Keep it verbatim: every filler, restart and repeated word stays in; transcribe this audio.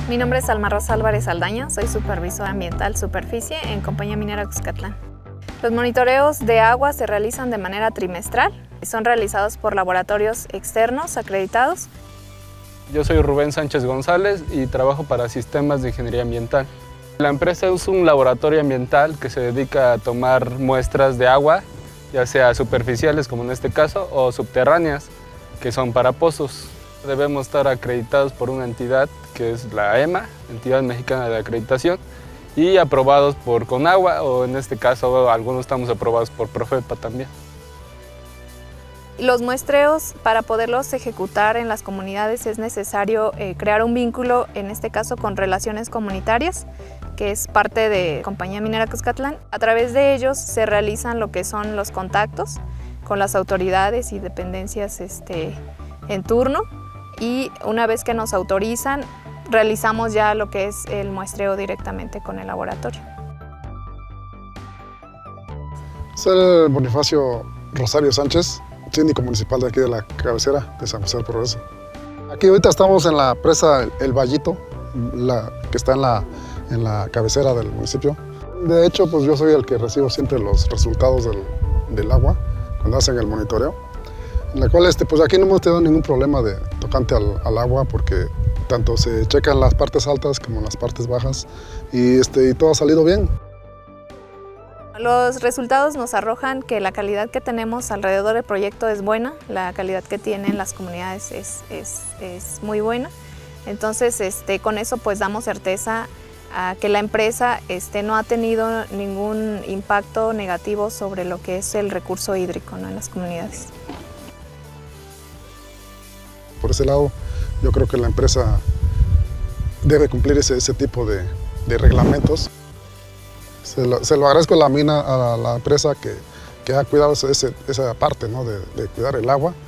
Mi nombre es Alma Rosa Álvarez Aldaña, soy supervisora ambiental superficie en Compañía Minera Cuscatlán. Los monitoreos de agua se realizan de manera trimestral y son realizados por laboratorios externos acreditados. Yo soy Rubén Sánchez González y trabajo para Sistemas de Ingeniería Ambiental. La empresa es un laboratorio ambiental que se dedica a tomar muestras de agua, ya sea superficiales como en este caso, o subterráneas, que son para pozos. Debemos estar acreditados por una entidad que es la E M A, Entidad Mexicana de Acreditación, y aprobados por Conagua, o en este caso algunos estamos aprobados por Profepa también. Los muestreos, para poderlos ejecutar en las comunidades es necesario eh, crear un vínculo, en este caso con relaciones comunitarias, que es parte de Compañía Minera Cuscatlán. A través de ellos se realizan lo que son los contactos con las autoridades y dependencias este, en turno, y una vez que nos autorizan, realizamos ya lo que es el muestreo directamente con el laboratorio. Soy Bonifacio Rosario Sánchez, síndico municipal de aquí de la cabecera de San José del Progreso. Aquí ahorita estamos en la presa El Vallito, la, que está en la, en la cabecera del municipio. De hecho, pues yo soy el que recibo siempre los resultados del, del agua cuando hacen el monitoreo, en la cual este, pues aquí no hemos tenido ningún problema de tocante al, al agua, porque tanto se checan las partes altas como las partes bajas y, este, y todo ha salido bien. Los resultados nos arrojan que la calidad que tenemos alrededor del proyecto es buena, la calidad que tienen las comunidades es, es, es muy buena. Entonces, este, con eso pues damos certeza a que la empresa este, no ha tenido ningún impacto negativo sobre lo que es el recurso hídrico, ¿no?, en las comunidades. Por ese lado, yo creo que la empresa debe cumplir ese, ese tipo de, de reglamentos. Se lo, se lo agradezco a la mina, a la, la empresa que, que ha cuidado ese, esa parte, ¿no?, de, de cuidar el agua.